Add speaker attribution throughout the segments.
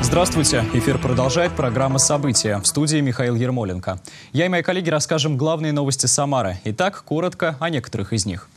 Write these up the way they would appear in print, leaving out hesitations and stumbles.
Speaker 1: Здравствуйте. Эфир продолжает программа «События». В студии Михаил Ермоленко. Я и мои коллеги расскажем главные новости Самары. Итак, коротко о некоторых из них.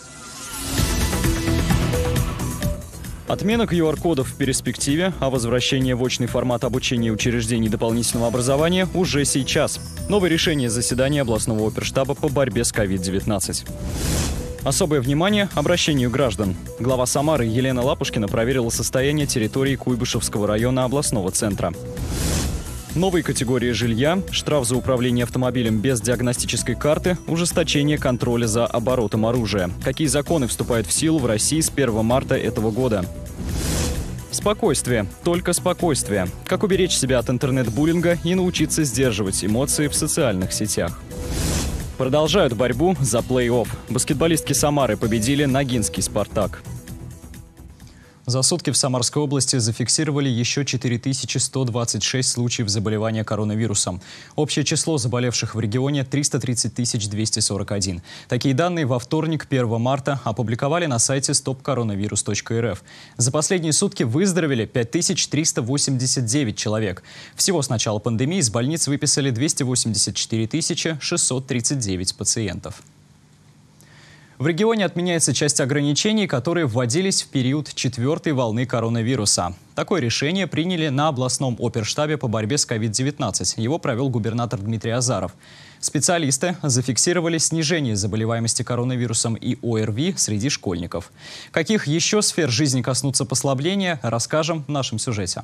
Speaker 1: Отмена QR-кодов в перспективе, а возвращение в очный формат обучения учреждений дополнительного образования уже сейчас. Новое решение заседания областного оперштаба по борьбе с COVID-19. Особое внимание обращению граждан. Глава Самары Елена Лапушкина проверила состояние территории Куйбышевского района областного центра. Новые категории жилья, штраф за управление автомобилем без диагностической карты, ужесточение контроля за оборотом оружия. Какие законы вступают в силу в России с 1 марта этого года? Спокойствие. Только спокойствие. Как уберечь себя от интернет-буллинга и научиться сдерживать эмоции в социальных сетях. Продолжают борьбу за плей-офф. Баскетболистки Самары победили Ногинский «Спартак». За сутки в Самарской области зафиксировали еще 4126 случаев заболевания коронавирусом. Общее число заболевших в регионе – 330 241. Такие данные во вторник, 1 марта, опубликовали на сайте stopcoronavirus.rf. За последние сутки выздоровели 5389 человек. Всего с начала пандемии из больниц выписали 284 639 пациентов. В регионе отменяется часть ограничений, которые вводились в период 4-й волны коронавируса. Такое решение приняли на областном оперштабе по борьбе с COVID-19. Его провел губернатор Дмитрий Азаров. Специалисты зафиксировали снижение заболеваемости коронавирусом и ОРВИ среди школьников. Каких еще сфер жизни коснутся послабления, расскажем в нашем сюжете.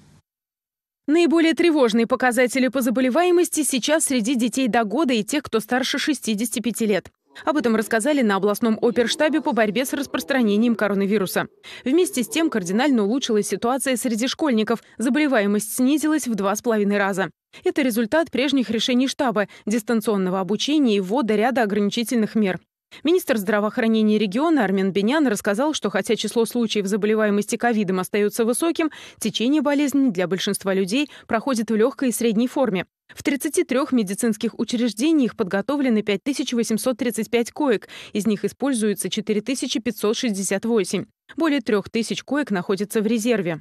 Speaker 2: Наиболее тревожные показатели по заболеваемости сейчас среди детей до года и тех, кто старше 65 лет. Об этом рассказали на областном оперштабе по борьбе с распространением коронавируса. Вместе с тем кардинально улучшилась ситуация среди школьников. Заболеваемость снизилась в 2,5 раза. Это результат прежних решений штаба, дистанционного обучения и ввода ряда ограничительных мер. Министр здравоохранения региона Армен Бенян рассказал, что хотя число случаев заболеваемости ковидом остается высоким, течение болезни для большинства людей проходит в легкой и средней форме. В 33 медицинских учреждениях подготовлены 5835 коек, из них используется 4568. Более 3000 коек находятся в резерве.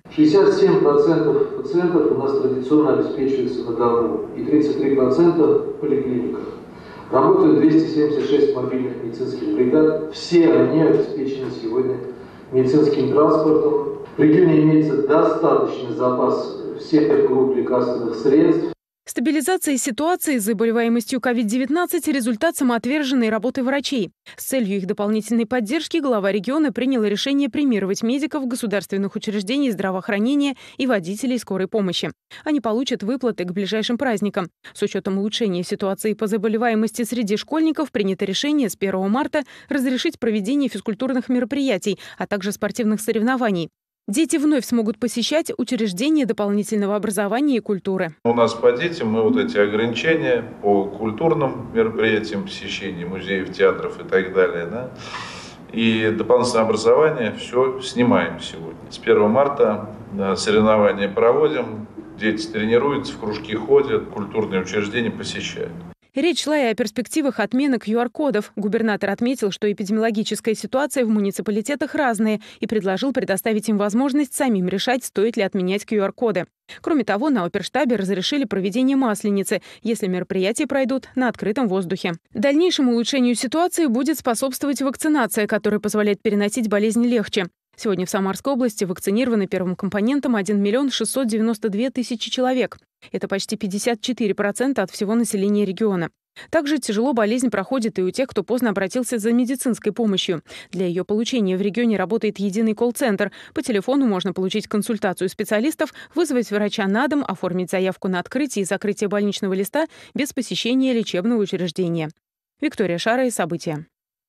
Speaker 3: 67% пациентов у нас традиционно обеспечиваются на дому и 33% в поликлиниках. Работают 276 мобильных медицинских бригад. Все они обеспечены сегодня медицинским транспортом. В регионе имеется достаточный запас всех групп лекарственных средств.
Speaker 2: Стабилизация ситуации с заболеваемостью COVID-19 – результат самоотверженной работы врачей. С целью их дополнительной поддержки глава региона принял решение премировать медиков государственных учреждений здравоохранения и водителей скорой помощи. Они получат выплаты к ближайшим праздникам. С учетом улучшения ситуации по заболеваемости среди школьников принято решение с 1 марта разрешить проведение физкультурных мероприятий, а также спортивных соревнований. Дети вновь смогут посещать учреждения дополнительного образования и культуры.
Speaker 4: У нас по детям мы вот эти ограничения по культурным мероприятиям, посещению музеев, театров и так далее, да, и дополнительное образование все снимаем сегодня. С 1 марта соревнования проводим, дети тренируются, в кружки ходят, культурные учреждения посещают.
Speaker 2: Речь шла и о перспективах отмены QR-кодов. Губернатор отметил, что эпидемиологическая ситуация в муниципалитетах разная и предложил предоставить им возможность самим решать, стоит ли отменять QR-коды. Кроме того, на оперштабе разрешили проведение Масленицы, если мероприятия пройдут на открытом воздухе. Дальнейшему улучшению ситуации будет способствовать вакцинация, которая позволяет переносить болезнь легче. Сегодня в Самарской области вакцинированы первым компонентом 1 692 000 человек. Это почти 54% от всего населения региона. Также тяжело болезнь проходит и у тех, кто поздно обратился за медицинской помощью. Для ее получения в регионе работает единый колл-центр. По телефону можно получить консультацию специалистов, вызвать врача на дом, оформить заявку на открытие и закрытие больничного листа без посещения лечебного учреждения. Виктория Шара и «События».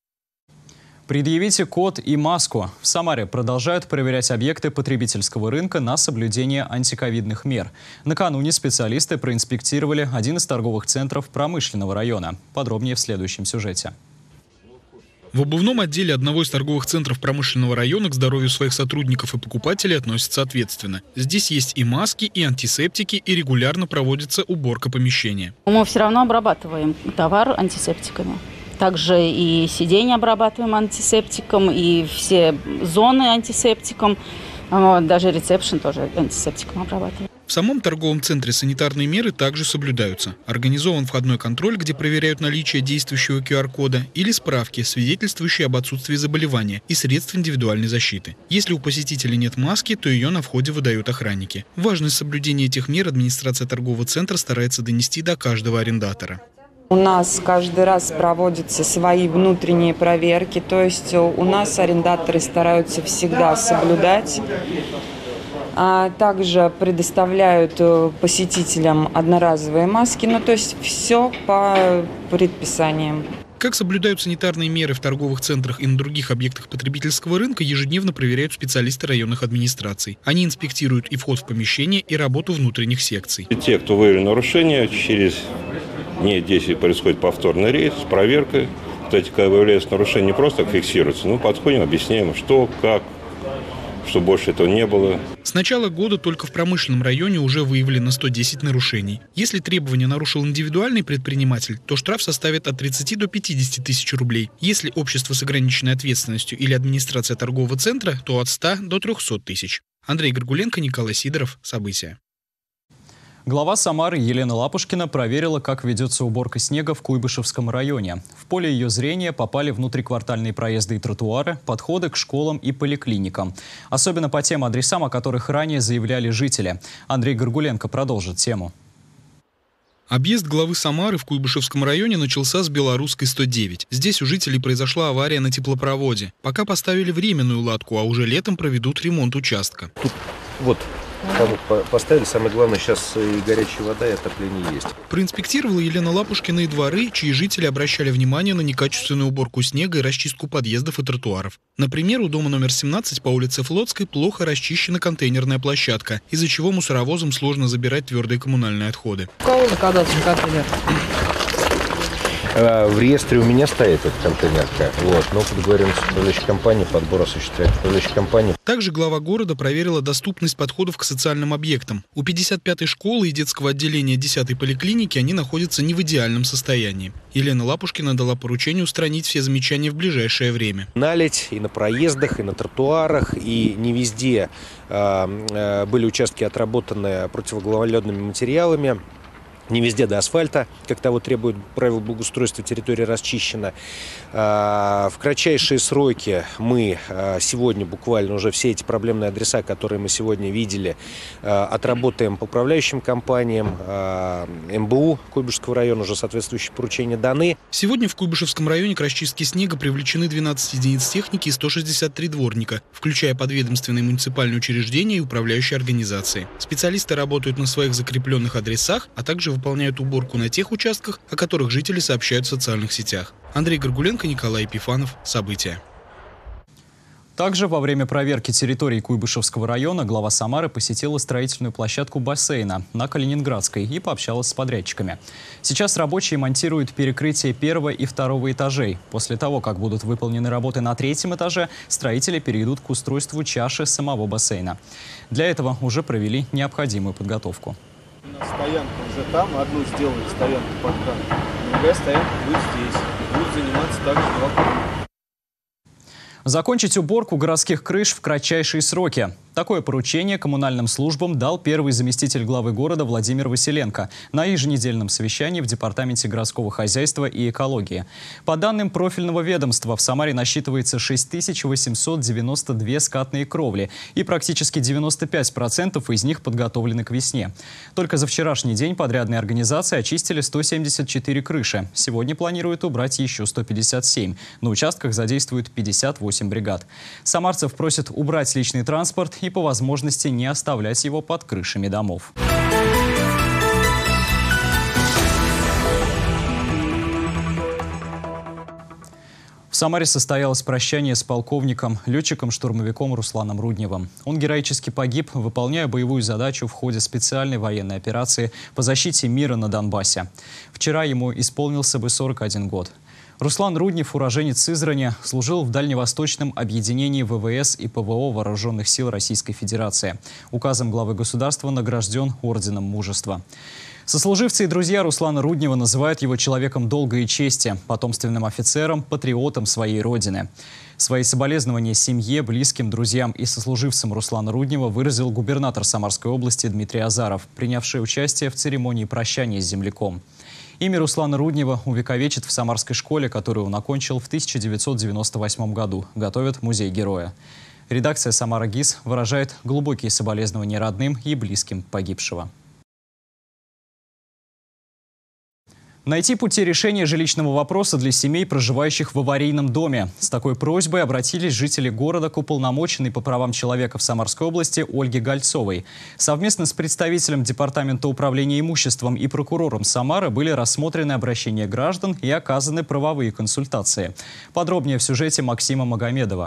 Speaker 1: Предъявите код и маску. В Самаре продолжают проверять объекты потребительского рынка на соблюдение антиковидных мер. Накануне специалисты проинспектировали один из торговых центров промышленного района. Подробнее в следующем сюжете.
Speaker 5: В обувном отделе одного из торговых центров промышленного района к здоровью своих сотрудников и покупателей относятся ответственно. Здесь есть и маски, и антисептики, и регулярно проводится уборка помещения.
Speaker 6: Мы все равно обрабатываем товар антисептиками. Также и сиденья обрабатываем антисептиком, и все зоны антисептиком. Даже ресепшн тоже антисептиком обрабатываем.
Speaker 5: В самом торговом центре санитарные меры также соблюдаются. Организован входной контроль, где проверяют наличие действующего QR-кода или справки, свидетельствующие об отсутствии заболевания и средств индивидуальной защиты. Если у посетителя нет маски, то ее на входе выдают охранники. Важность соблюдения этих мер администрация торгового центра старается донести до каждого арендатора.
Speaker 7: У нас каждый раз проводятся свои внутренние проверки, то есть у нас арендаторы стараются всегда соблюдать. Также предоставляют посетителям одноразовые маски, то есть все по предписаниям.
Speaker 5: Как соблюдают санитарные меры в торговых центрах и на других объектах потребительского рынка, ежедневно проверяют специалисты районных администраций. Они инспектируют и вход в помещение, и работу внутренних секций.
Speaker 8: Те, кто выявили нарушения, через дней 10 происходит повторный рейд с проверкой. Кстати, когда выявляется нарушение, не просто фиксируется, подходим, объясняем, что, как, чтобы больше этого не было.
Speaker 5: С начала года только в промышленном районе уже выявлено 110 нарушений. Если требования нарушил индивидуальный предприниматель, то штраф составит от 30 до 50 тысяч рублей. Если общество с ограниченной ответственностью или администрация торгового центра, то от 100 до 300 тысяч. Андрей Горгуленко, Николай Сидоров. События.
Speaker 1: Глава Самары Елена Лапушкина проверила, как ведется уборка снега в Куйбышевском районе. В поле ее зрения попали внутриквартальные проезды и тротуары, подходы к школам и поликлиникам. Особенно по тем адресам, о которых ранее заявляли жители. Андрей Горгуленко продолжит тему.
Speaker 5: Объезд главы Самары в Куйбышевском районе начался с Белорусской 109. Здесь у жителей произошла авария на теплопроводе. Пока поставили временную латку, а уже летом проведут ремонт участка.
Speaker 9: Тут поставили, самое главное, сейчас и горячая вода, и отопление есть.
Speaker 5: Проинспектировала Елена Лапушкина и дворы, чьи жители обращали внимание на некачественную уборку снега и расчистку подъездов и тротуаров. Например, у дома номер 17 по улице Флотской плохо расчищена контейнерная площадка, из-за чего мусоровозам сложно забирать твердые коммунальные отходы.
Speaker 10: У кого заказаться контейнер?
Speaker 9: В реестре у меня стоит эта контейнерка. Но договоренность с управляющей компанией, подбор осуществляет управляющая компания.
Speaker 5: Также глава города проверила доступность подходов к социальным объектам. У 55-й школы и детского отделения 10-й поликлиники они находятся не в идеальном состоянии. Елена Лапушкина дала поручение устранить все замечания в ближайшее время.
Speaker 9: Наледь и на проездах, и на тротуарах, и не везде были участки отработаны противогололедными материалами. Не везде до асфальта, как того требует правила благоустройства, территория расчищена. В кратчайшие сроки мы сегодня буквально уже все эти проблемные адреса, которые мы сегодня видели, отработаем по управляющим компаниям. МБУ Куйбышевского района уже соответствующие поручения даны.
Speaker 5: Сегодня в Куйбышевском районе к расчистке снега привлечены 12 единиц техники и 163 дворника, включая подведомственные муниципальные учреждения и управляющие организации. Специалисты работают на своих закрепленных адресах, а также выполняют уборку на тех участках, о которых жители сообщают в социальных сетях. Андрей Горгуленко, Николай Епифанов. События.
Speaker 1: Также во время проверки территории Куйбышевского района глава Самары посетила строительную площадку бассейна на Калининградской и пообщалась с подрядчиками. Сейчас рабочие монтируют перекрытие первого и второго этажей. После того, как будут выполнены работы на третьем этаже, строители перейдут к устройству чаши самого бассейна. Для этого уже провели необходимую подготовку.
Speaker 11: Стоянка уже там, одну сделали стоянку под кран, другая стоянка будет здесь. Будет заниматься также два.
Speaker 1: Закончить уборку городских крыш в кратчайшие сроки. Такое поручение коммунальным службам дал первый заместитель главы города Владимир Василенко на еженедельном совещании в Департаменте городского хозяйства и экологии. По данным профильного ведомства, в Самаре насчитывается 6892 скатные кровли, и практически 95% из них подготовлены к весне. Только за вчерашний день подрядные организации очистили 174 крыши. Сегодня планируют убрать еще 157. На участках задействуют 58 бригад. Самарцев просят убрать личный транспорт и по возможности не оставлять его под крышами домов. В Самаре состоялось прощание с полковником, летчиком-штурмовиком Русланом Рудневым. Он героически погиб, выполняя боевую задачу в ходе специальной военной операции по защите мира на Донбассе. Вчера ему исполнился бы 41 год. Руслан Руднев, уроженец Сызрани, служил в Дальневосточном объединении ВВС и ПВО Вооруженных сил Российской Федерации. Указом главы государства награжден Орденом Мужества. Сослуживцы и друзья Руслана Руднева называют его человеком долга и чести, потомственным офицером, патриотом своей родины. Свои соболезнования семье, близким, друзьям и сослуживцам Руслана Руднева выразил губернатор Самарской области Дмитрий Азаров, принявший участие в церемонии прощания с земляком. Имя Руслана Руднева увековечит в Самарской школе, которую он окончил в 1998 году. Готовят музей героя. Редакция «Самара ГИС» выражает глубокие соболезнования родным и близким погибшего. Найти пути решения жилищного вопроса для семей, проживающих в аварийном доме. С такой просьбой обратились жители города к уполномоченной по правам человека в Самарской области Ольге Гольцовой. Совместно с представителем Департамента управления имуществом и прокурором Самары были рассмотрены обращения граждан и оказаны правовые консультации. Подробнее в сюжете Максима Магомедова.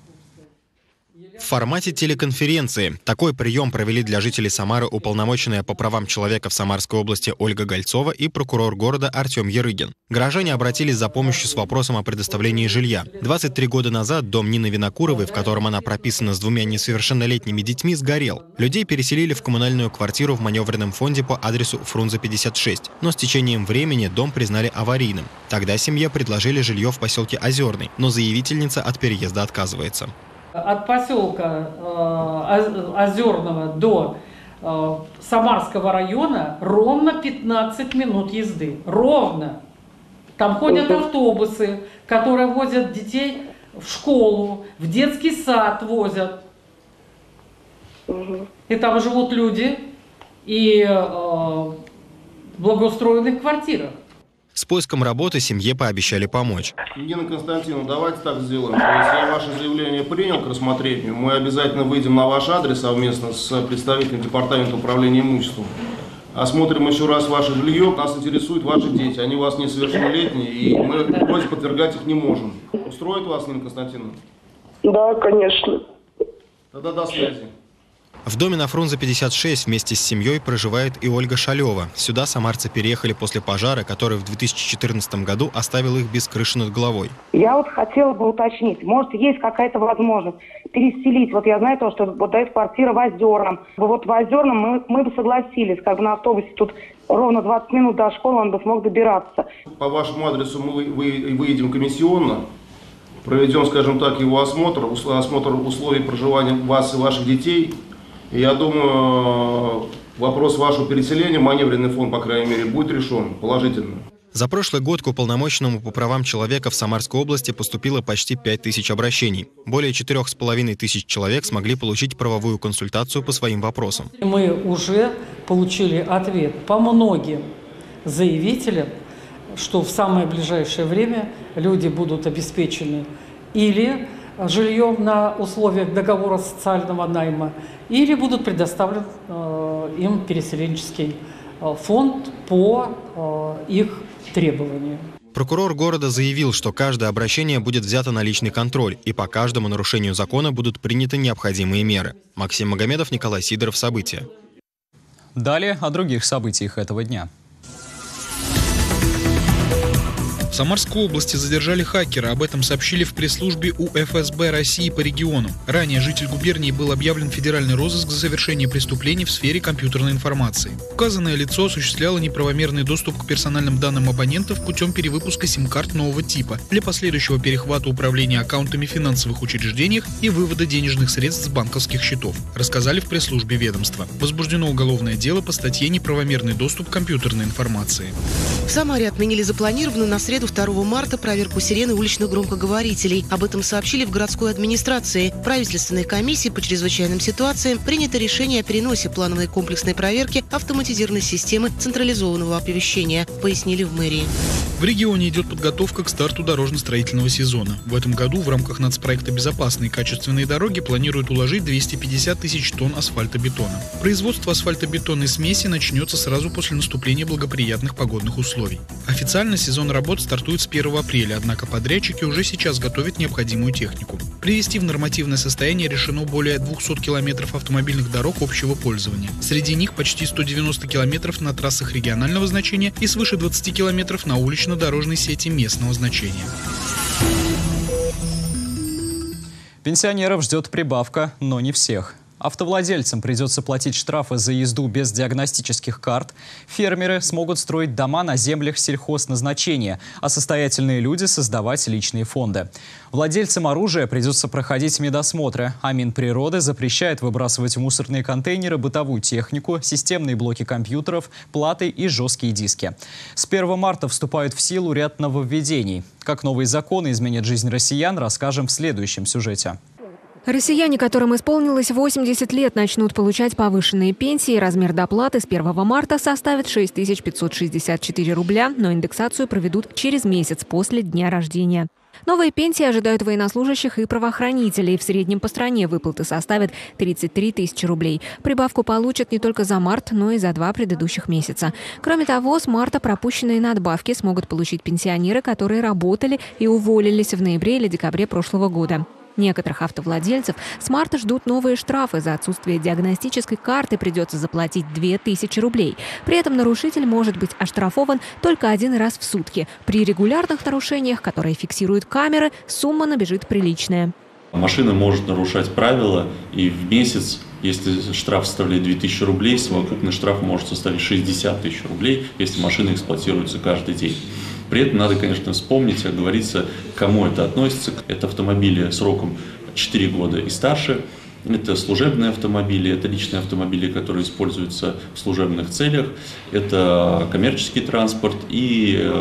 Speaker 10: В формате телеконференции такой прием провели для жителей Самары уполномоченная по правам человека в Самарской области Ольга Гольцова и прокурор города Артем Ярыгин. Горожане обратились за помощью с вопросом о предоставлении жилья. 23 года назад дом Нины Винокуровой, в котором она прописана с 2 несовершеннолетними детьми, сгорел. Людей переселили в коммунальную квартиру в маневренном фонде по адресу Фрунзе 56. Но с течением времени дом признали аварийным. Тогда семье предложили жилье в поселке Озерный, но заявительница от переезда отказывается.
Speaker 12: От поселка Озерного до Самарского района ровно 15 минут езды. Ровно. Там ходят автобусы, которые возят детей в школу, в детский сад возят. И там живут люди и в благоустроенных квартирах.
Speaker 10: С поиском работы семье пообещали помочь.
Speaker 11: Нина Константиновна, давайте так сделаем. То есть я ваше заявление принял к рассмотрению. Мы обязательно выйдем на ваш адрес совместно с представителем Департамента управления имуществом. Осмотрим еще раз ваше жилье. Нас интересуют ваши дети. Они у вас несовершеннолетние, и мы просьбу подвергать их не можем. Устроит вас, Нина Константиновна?
Speaker 13: Да, конечно.
Speaker 11: Тогда до связи.
Speaker 10: В доме на Фрунзе 56 вместе с семьей проживает и Ольга Шалева. Сюда самарцы переехали после пожара, который в 2014 году оставил их без крыши над головой.
Speaker 13: Я вот хотела бы уточнить, может, есть какая-то возможность переселить. Вот я знаю то, что вот дает квартира в Озерном. Вот в Озерном мы бы согласились, как бы на автобусе тут ровно 20 минут до школы он бы смог добираться.
Speaker 11: По вашему адресу мы выйдем комиссионно, проведем, скажем так, его осмотр условий проживания вас и ваших детей. Я думаю, вопрос вашего переселения, маневренный фонд, по крайней мере, будет решен положительно.
Speaker 10: За прошлый год к уполномоченному по правам человека в Самарской области поступило почти 5000 обращений. Более 4500 человек смогли получить правовую консультацию по своим вопросам.
Speaker 12: Мы уже получили ответ по многим заявителям, что в самое ближайшее время люди будут обеспечены или жильем на условиях договора социального найма, или будут предоставлен им переселенческий фонд по их требованию.
Speaker 10: Прокурор города заявил, что каждое обращение будет взято на личный контроль, и по каждому нарушению закона будут приняты необходимые меры. Максим Магомедов, Николай Сидоров. События.
Speaker 1: Далее о других событиях этого дня.
Speaker 5: В Самарской области задержали хакера. Об этом сообщили в пресс-службе УФСБ России по региону. Ранее житель губернии был объявлен федеральный розыск за совершение преступлений в сфере компьютерной информации. Указанное лицо осуществляло неправомерный доступ к персональным данным абонентов путем перевыпуска сим-карт нового типа для последующего перехвата управления аккаунтами в финансовых учреждениях и вывода денежных средств с банковских счетов, рассказали в пресс-службе ведомства. Возбуждено уголовное дело по статье «Неправомерный доступ к компьютерной информации».
Speaker 14: В Самаре отменили запланированную на среду 2 марта проверку сирены уличных громкоговорителей. Об этом сообщили в городской администрации. В правительственной комиссии по чрезвычайным ситуациям принято решение о переносе плановой комплексной проверки автоматизированной системы централизованного оповещения, пояснили в мэрии.
Speaker 5: В регионе идет подготовка к старту дорожно-строительного сезона. В этом году в рамках нацпроекта «Безопасные и качественные дороги» планируют уложить 250 тысяч тонн асфальтобетона. Производство асфальтобетонной смеси начнется сразу после наступления благоприятных погодных условий. Официально сезон работ стартует с 1 апреля, однако подрядчики уже сейчас готовят необходимую технику. Привести в нормативное состояние решено более 200 километров автомобильных дорог общего пользования. Среди них почти 190 километров на трассах регионального значения и свыше 20 километров на улично-дорожной сети местного значения.
Speaker 1: Пенсионеров ждет прибавка, но не всех. Автовладельцам придется платить штрафы за езду без диагностических карт. Фермеры смогут строить дома на землях сельхозназначения, а состоятельные люди создавать личные фонды. Владельцам оружия придется проходить медосмотры, а Минприроды запрещает выбрасывать в мусорные контейнеры бытовую технику, системные блоки компьютеров, платы и жесткие диски. С 1 марта вступают в силу ряд нововведений. Как новые законы изменят жизнь россиян, расскажем в следующем сюжете.
Speaker 15: Россияне, которым исполнилось 80 лет, начнут получать повышенные пенсии. Размер доплаты с 1 марта составит 6564 рубля, но индексацию проведут через месяц после дня рождения. Новые пенсии ожидают военнослужащих и правоохранителей. В среднем по стране выплаты составят 33 тысячи рублей. Прибавку получат не только за март, но и за 2 предыдущих месяца. Кроме того, с марта пропущенные надбавки смогут получить пенсионеры, которые работали и уволились в ноябре или декабре прошлого года. Некоторых автовладельцев с марта ждут новые штрафы. За отсутствие диагностической карты придется заплатить 2000 рублей. При этом нарушитель может быть оштрафован только 1 раз в сутки. При регулярных нарушениях, которые фиксируют камеры, сумма набежит приличная.
Speaker 16: Машина может нарушать правила, и в месяц, если штраф составляет 2000 рублей, совокупный штраф может составить 60 тысяч рублей, если машина эксплуатируется каждый день. При этом надо, конечно, вспомнить, оговориться, к кому это относится. Это автомобили сроком 4 года и старше, это служебные автомобили, это личные автомобили, которые используются в служебных целях, это коммерческий транспорт и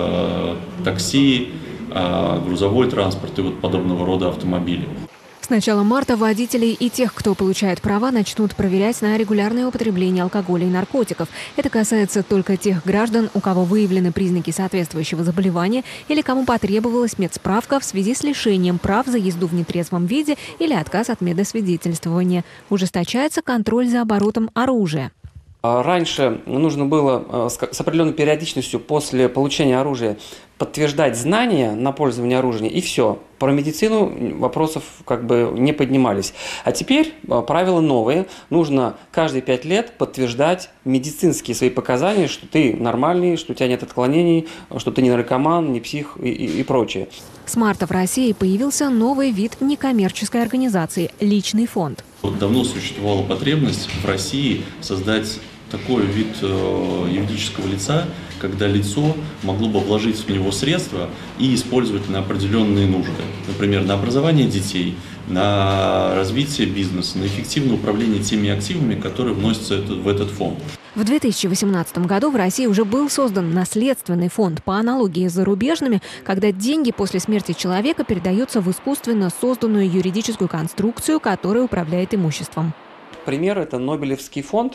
Speaker 16: такси, грузовой транспорт и вот подобного рода автомобили.
Speaker 15: С начала марта водителей и тех, кто получает права, начнут проверять на регулярное употребление алкоголя и наркотиков. Это касается только тех граждан, у кого выявлены признаки соответствующего заболевания или кому потребовалась медсправка в связи с лишением прав за езду в нетрезвом виде или отказ от медосвидетельствования. Ужесточается контроль за оборотом оружия.
Speaker 17: Раньше нужно было с определенной периодичностью после получения оружия подтверждать знания на пользование оружием, и все. Про медицину вопросов не поднимались. А теперь правила новые. Нужно каждые 5 лет подтверждать медицинские свои показания, что ты нормальный, что у тебя нет отклонений, что ты не наркоман, не псих и прочее.
Speaker 15: С марта в России появился новый вид некоммерческой организации – личный фонд.
Speaker 16: Давно существовала потребность в России создать такой вид юридического лица, когда лицо могло бы вложить в него средства и использовать на определенные нужды. Например, на образование детей, на развитие бизнеса, на эффективное управление теми активами, которые вносятся в этот фонд.
Speaker 15: В 2018 году в России уже был создан наследственный фонд по аналогии с зарубежными, когда деньги после смерти человека передаются в искусственно созданную юридическую конструкцию, которая управляет имуществом.
Speaker 17: Пример – это Нобелевский фонд.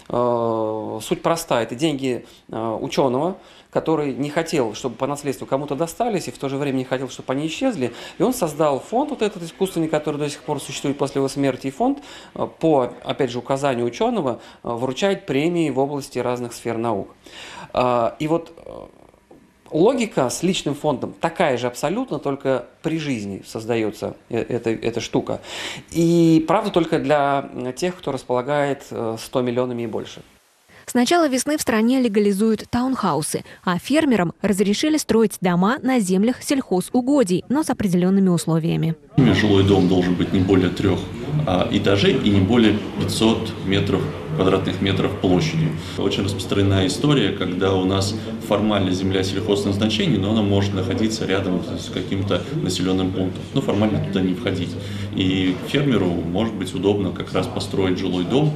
Speaker 17: Суть проста. Это деньги ученого, который не хотел, чтобы по наследству кому-то достались, и в то же время не хотел, чтобы они исчезли. И он создал фонд, вот этот искусственный, который до сих пор существует после его смерти. И фонд, по, опять же, указанию ученого, вручает премии в области разных сфер наук. И вот логика с личным фондом такая же абсолютно, только при жизни создается эта штука. И правда только для тех, кто располагает 100 миллионами и больше.
Speaker 15: С начала весны в стране легализуют таунхаусы, а фермерам разрешили строить дома на землях сельхозугодий, но с определенными условиями.
Speaker 16: Жилой дом должен быть не более 3 этажей и не более 500 квадратных метров площадью. Очень распространенная история, когда у нас формально земля сельхозназначения, но она может находиться рядом с каким-то населенным пунктом, но формально туда не входить. И фермеру может быть удобно как раз построить жилой дом,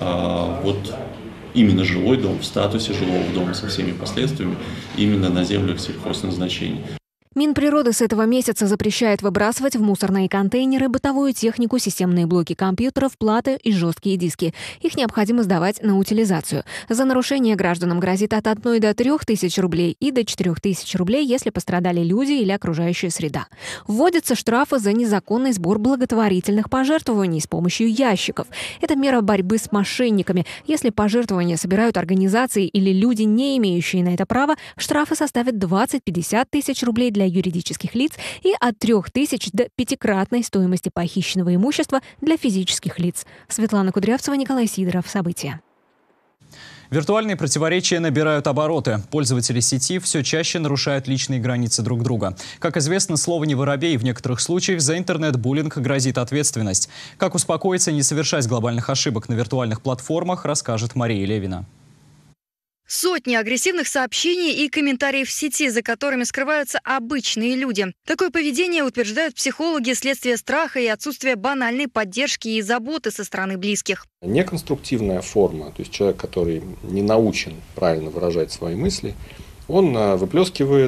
Speaker 16: именно жилой дом в статусе жилого дома со всеми последствиями, именно на землях сельхозназначения.
Speaker 15: Минприроды с этого месяца запрещает выбрасывать в мусорные контейнеры бытовую технику, системные блоки компьютеров, платы и жесткие диски. Их необходимо сдавать на утилизацию. За нарушение гражданам грозит от 1 до 3 тысяч рублей и до 4 тысяч рублей, если пострадали люди или окружающая среда. Вводятся штрафы за незаконный сбор благотворительных пожертвований с помощью ящиков. Это мера борьбы с мошенниками. Если пожертвования собирают организации или люди, не имеющие на это права, штрафы составят 20-50 тысяч рублей для юридических лиц и от 3 тысяч до 5-кратной стоимости похищенного имущества для физических лиц. Светлана Кудрявцева, Николай Сидоров. События.
Speaker 1: Виртуальные противоречия набирают обороты. Пользователи сети все чаще нарушают личные границы друг друга. Как известно, слово «не воробей», в некоторых случаях за интернет-буллинг грозит ответственность. Как успокоиться и не совершать глобальных ошибок на виртуальных платформах, расскажет Мария Левина.
Speaker 18: Сотни агрессивных сообщений и комментариев в сети, за которыми скрываются обычные люди. Такое поведение, утверждают психологи, следствие страха и отсутствия банальной поддержки и заботы со стороны близких.
Speaker 19: Неконструктивная форма, то есть человек, который не научен правильно выражать свои мысли, он выплескивает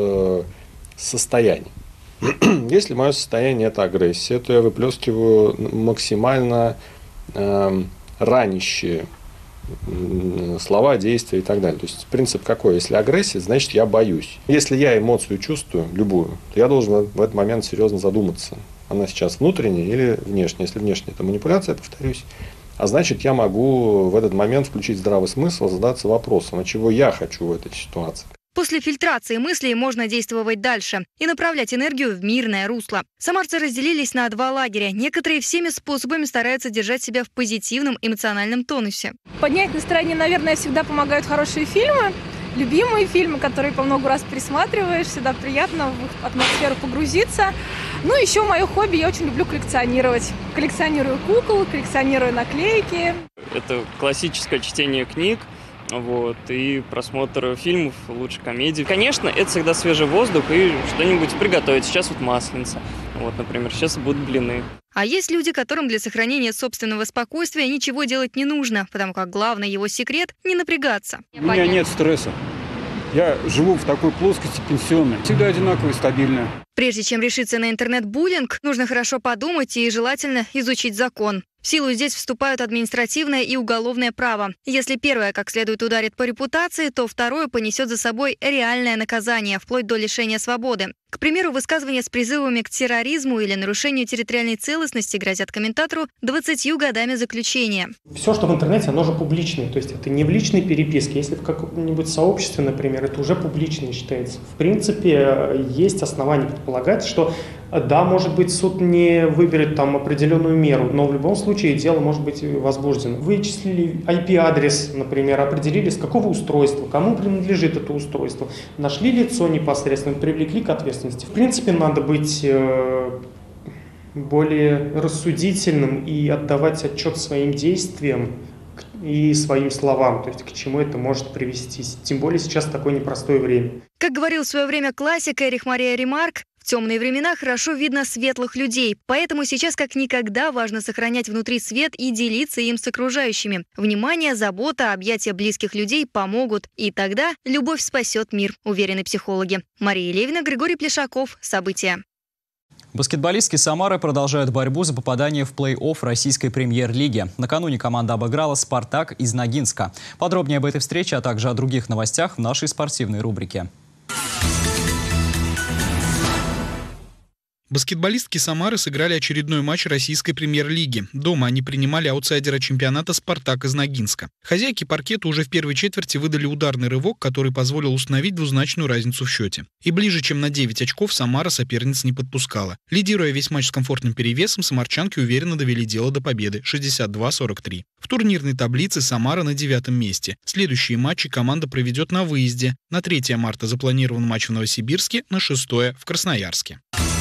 Speaker 19: состояние. Если мое состояние – это агрессия, то я выплескиваю максимально ранящие слова, действия и так далее. То есть принцип какой? Если агрессия, значит я боюсь. Если я эмоцию чувствую, любую, то я должен в этот момент серьезно задуматься. Она сейчас внутренняя или внешняя. Если внешняя, это манипуляция, повторюсь. А значит, я могу в этот момент включить здравый смысл, задаться вопросом, а чего я хочу в этой ситуации.
Speaker 18: После фильтрации мыслей можно действовать дальше и направлять энергию в мирное русло. Самарцы разделились на 2 лагеря. Некоторые всеми способами стараются держать себя в позитивном эмоциональном тонусе.
Speaker 20: Поднять настроение, наверное, всегда помогают хорошие фильмы. Любимые фильмы, которые по много раз пересматриваешь. Всегда приятно в их атмосферу погрузиться. Ну, еще мое хобби, я очень люблю коллекционировать. Коллекционирую кукол, коллекционирую наклейки.
Speaker 21: Это классическое чтение книг. И просмотр фильмов, лучше комедий. Конечно, это всегда свежий воздух и что-нибудь приготовить. Сейчас масленица. Например, сейчас будут блины.
Speaker 18: А есть люди, которым для сохранения собственного спокойствия ничего делать не нужно, потому как главный его секрет – не напрягаться.
Speaker 22: У меня нет стресса. Я живу в такой плоскости пенсионной. Всегда одинаково и стабильно.
Speaker 18: Прежде чем решиться на интернет-буллинг, нужно хорошо подумать и желательно изучить закон. В силу здесь вступают административное и уголовное право. Если первое как следует ударит по репутации, то второе понесет за собой реальное наказание, вплоть до лишения свободы. К примеру, высказывания с призывами к терроризму или нарушению территориальной целостности грозят комментатору 20 годами заключения.
Speaker 23: Все, что в интернете, оно же публичное. То есть это не в личной переписке. Если в каком-нибудь сообществе, например, это уже публично считается. В принципе, есть основания предполагать, что да, может быть, суд не выберет определенную меру, но в любом случае дело может быть возбуждено. Вычислили IP-адрес, например, определили, с какого устройства, кому принадлежит это устройство, нашли лицо непосредственно, привлекли к ответственности. В принципе, надо быть более рассудительным и отдавать отчет своим действиям и своим словам, то есть к чему это может привести. Тем более сейчас такое непростое время.
Speaker 18: Как говорил в свое время классик Эрих Мария Ремарк, в темные времена хорошо видно светлых людей, поэтому сейчас как никогда важно сохранять внутри свет и делиться им с окружающими. Внимание, забота, объятия близких людей помогут, и тогда любовь спасет мир, уверены психологи. Мария Левина, Григорий Плешаков. События.
Speaker 1: Баскетболистки Самары продолжают борьбу за попадание в плей-офф российской премьер-лиги. Накануне команда обыграла «Спартак» из Ногинска. Подробнее об этой встрече, а также о других новостях в нашей спортивной рубрике.
Speaker 5: Баскетболистки Самары сыграли очередной матч российской премьер-лиги. Дома они принимали аутсайдера чемпионата «Спартак» из Ногинска. Хозяйки паркета уже в первой четверти выдали ударный рывок, который позволил установить двузначную разницу в счете. И ближе, чем на 9 очков, Самара соперниц не подпускала. Лидируя весь матч с комфортным перевесом, самарчанки уверенно довели дело до победы – 62-43. В турнирной таблице Самара на 9-м месте. Следующие матчи команда проведет на выезде. На 3 марта запланирован матч в Новосибирске, на 6 в Красноярске.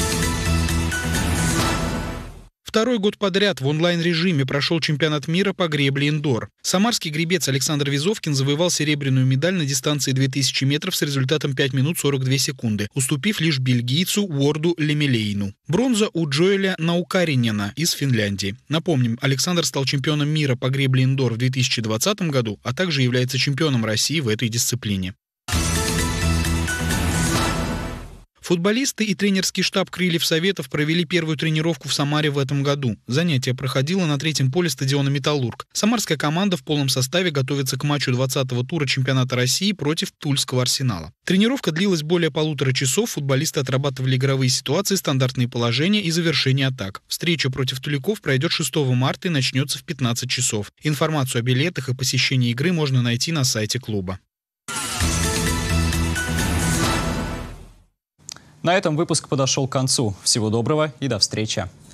Speaker 5: Второй год подряд в онлайн-режиме прошел чемпионат мира по гребле индор. Самарский гребец Александр Визовкин завоевал серебряную медаль на дистанции 2000 метров с результатом 5 минут 42 секунды, уступив лишь бельгийцу Уорду Лемелейну. Бронза у Джоэля Наукаринена из Финляндии. Напомним, Александр стал чемпионом мира по гребле индор в 2020 году, а также является чемпионом России в этой дисциплине. Футболисты и тренерский штаб «Крыльев Советов» провели первую тренировку в Самаре в этом году. Занятие проходило на третьем поле стадиона «Металлург». Самарская команда в полном составе готовится к матчу 20-го тура чемпионата России против Тульского «Арсенала». Тренировка длилась более 1,5 часов. Футболисты отрабатывали игровые ситуации, стандартные положения и завершение атак. Встреча против туликов пройдет 6 марта и начнется в 15 часов. Информацию о билетах и посещении игры можно найти на сайте клуба.
Speaker 1: На этом выпуск подошел к концу. Всего доброго и до встречи.